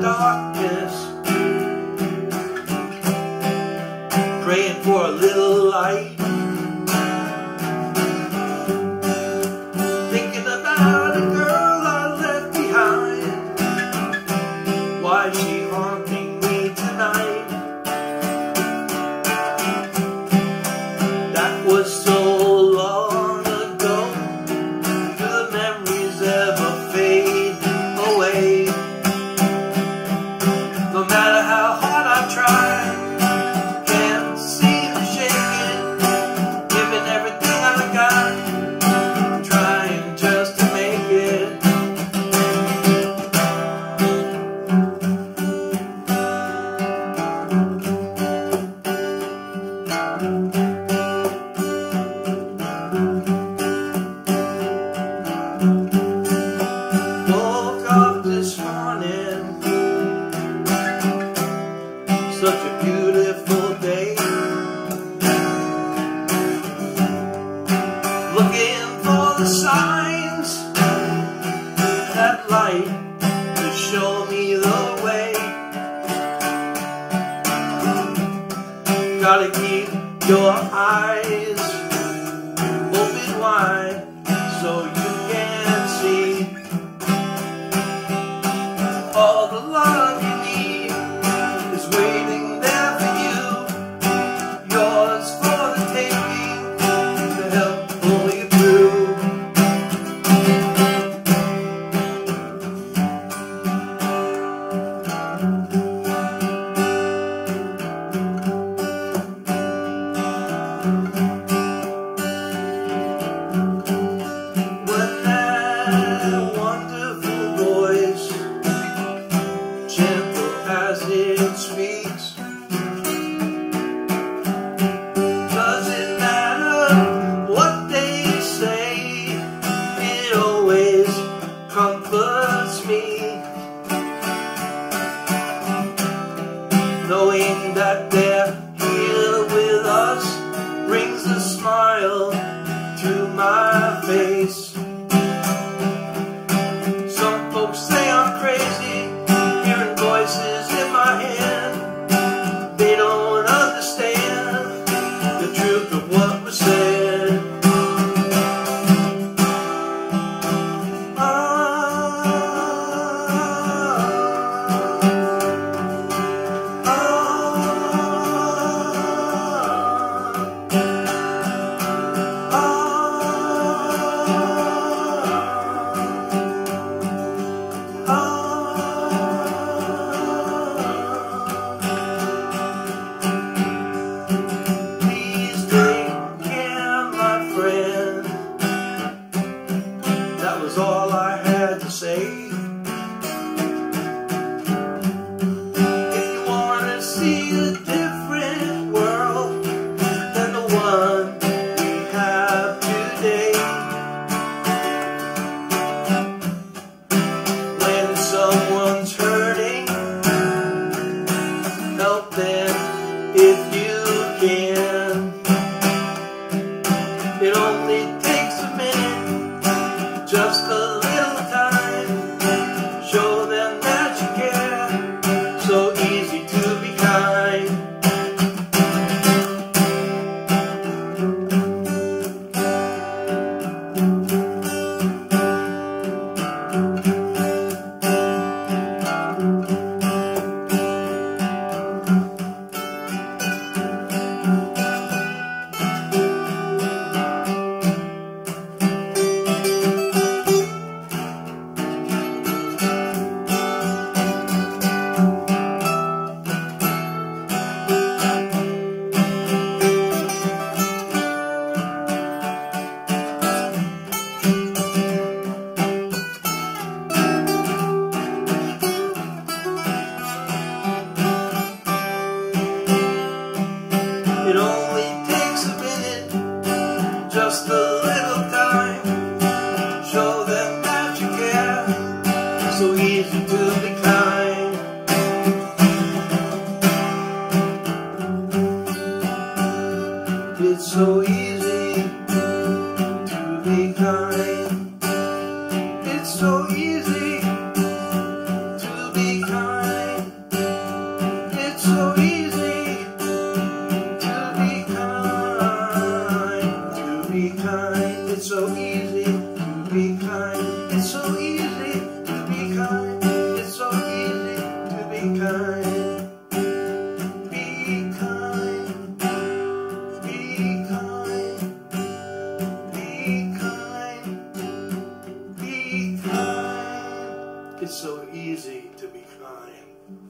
darkness, praying for a little light, thinking about a girl I left behind. Why is she haunting me tonight? That was so long ago. Do the memories ever fade away? No matter how hard I try, can't seem to shake it. Giving everything I got, trying just to make it. Woke up this morning, such a beautiful day, looking for the signs that light to show me the way. Gotta keep your eyes open wide so you can see all the love you need is waiting there for you. Yours for the taking to help pull you through. When that wonderful voice, gentle as it speaks, doesn't matter what they say, it always comforts me, knowing that they're here with us brings a smile to my face. Some folks say I'm crazy, hearing voices in my head. They don't understand the truth of what was said. time.